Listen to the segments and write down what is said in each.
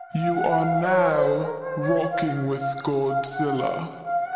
You are now rocking with Godzilla.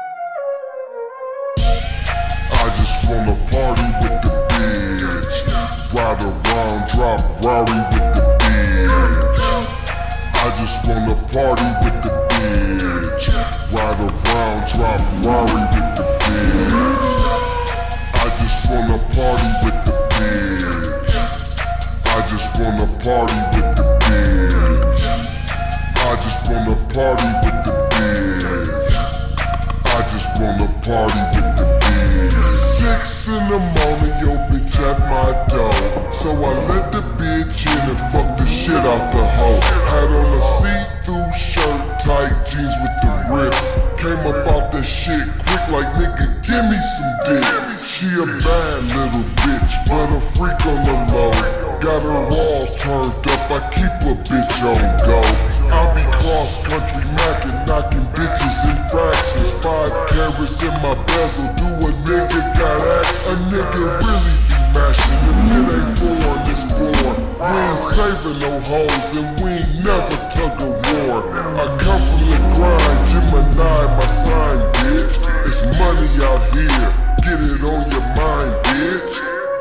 I just wanna party with the bitch. Ride around, drop Rari with the bitch. I just wanna party with the bitch. Ride around, drop Rari with the bitch. I just wanna party with the bitch. I just wanna party with the bitch. I just wanna party with the bitch. I just wanna party with the bitch. 6 in the morning, yo bitch at my door. So I let the bitch in and fuck the shit out the hoe. Had on a see-through shirt, tight jeans with the rip. Came up out that shit quick like nigga, give me some dick. She a bad little bitch, but a freak on the low. Got her walls turned up, I keep a bitch on go. I be cross-country mackin', knocking bitches in fractions. 5 carats in my bezel, do a nigga got act. A nigga really be mashing, if it ain't born, it's born. We ain't saving no hoes, and we ain't never tug of war. I come from the grind, Gemini, my sign, bitch. It's money out here, get it on your mind, bitch.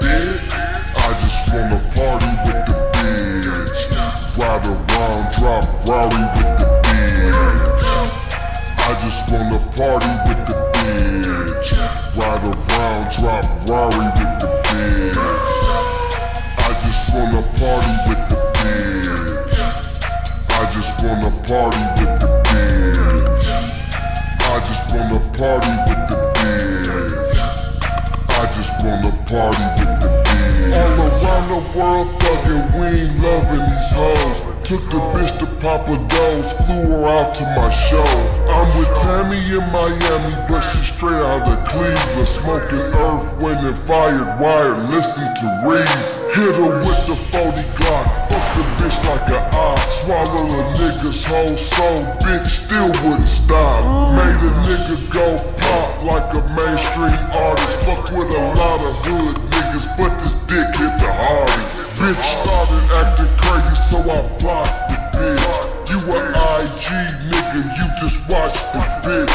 I just wanna party with the bitch. Ride around, drop Rari with the bitch. I just wanna party with the bitch. Ride around, drop Rari with the bitch. I just wanna party with the bitch. I just wanna party with the bitch. I just wanna party with the bitch. I just wanna party with the bitch. All around the world thuggin', we ain't loving these hoes. Took the bitch to Papa Do's, flew her out to my show. I'm with Tammy in Miami, but she straight out of Cleveland. Smoking earth, wind and fired wire, listen to Reeves. Hit her with the 40 Glock, fuck the bitch like an ox. Swallow a nigga's whole soul, bitch still wouldn't stop. Made a nigga go pop like a mainstream artist. Fuck with a lot of hood niggas, but this dick hit the hardest. Bitch started acting crazy, so I blocked the bitch. You a IG nigga, you just watch the bitch.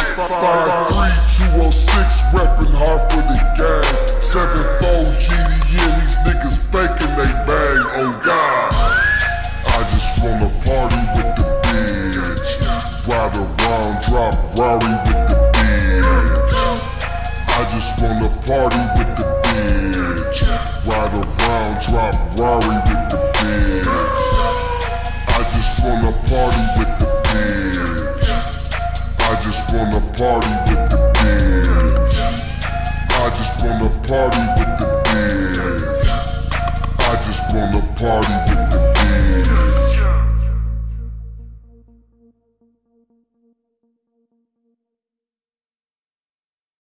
53206, reppin' hard for the gang. 7-4 GDN, these niggas faking they bang, oh God. I just wanna party with the bitch. Ride around, drop Rari with the bitch. I just wanna party with the bitch. Ride around, drop Rari with the bitch. I just wanna party with the bitch. I just wanna party with the bitch. I just wanna party with the bitch. I just wanna party